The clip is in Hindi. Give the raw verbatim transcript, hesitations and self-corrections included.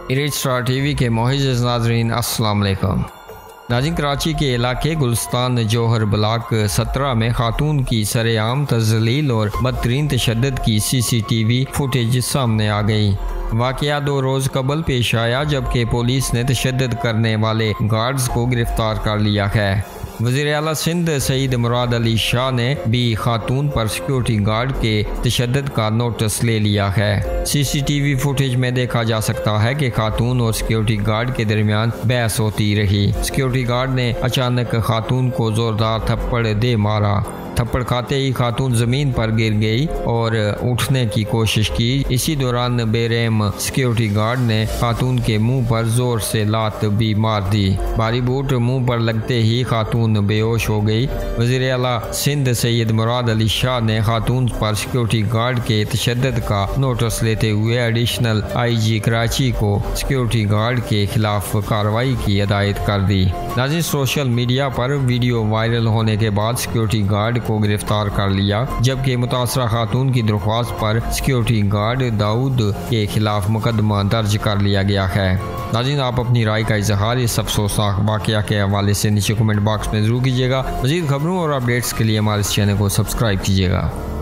इरिट स्टार टीवी के मोअज़्ज़ज़ नाज़रीन अस्सलाम वालेकुम। नाज़रीन, कराची के इलाके गुलिस्तान जौहर ब्लॉक सत्रह में खातून की सरेआम तज़लील और बदतरीन तशद्दुद की C C T V footage सामने आ गई। वाक़या दो रोज़ कबल पेश आया जबकि पुलिस ने तशद्दुद करने वाले गार्ड्स को गिरफ्तार कर लिया है। वज़ीर आला सिंध सईद मुराद अली शाह ने भी खातून पर सिक्योरिटी गार्ड के तशद्दुद का नोटिस ले लिया है। C C T V footage में देखा जा सकता है कि खातून और सिक्योरिटी गार्ड के दरमियान बहस होती रही। सिक्योरिटी गार्ड ने अचानक खातून को जोरदार थप्पड़ दे मारा। थप्पड़ खाते ही खातून ज़मीन पर गिर गई और उठने की कोशिश की। इसी दौरान बेरहम सिक्योरिटी गार्ड ने खातून के मुंह पर जोर से लात भी मार दी। भारी बूट मुंह पर लगते ही खातून बेहोश हो गई। वज़ीर आला सिंध सैयद मुराद अली शाह ने खातून पर सिक्योरिटी गार्ड के तशद्दुद का नोटिस लेते हुए एडिशनल आई जी कराची को सिक्योरिटी गार्ड के खिलाफ कार्रवाई की हिदायत कर दी। नाज़रीन, सोशल मीडिया पर वीडियो वायरल होने के बाद सिक्योरिटी गार्ड को गिरफ्तार कर लिया, जबकि मुतासरा खातून की दरख्वास्त पर सिक्योरिटी गार्ड दाऊद के खिलाफ मुकदमा दर्ज कर लिया गया है। नाज़रीन, आप अपनी राय का इजहार इस अफसोसनाक वाक़या के हवाले से नीचे कमेंट बॉक्स में जरूर कीजिएगा। मज़ीद खबरों और अपडेट्स के लिए हमारे इस चैनल को सब्सक्राइब कीजिएगा।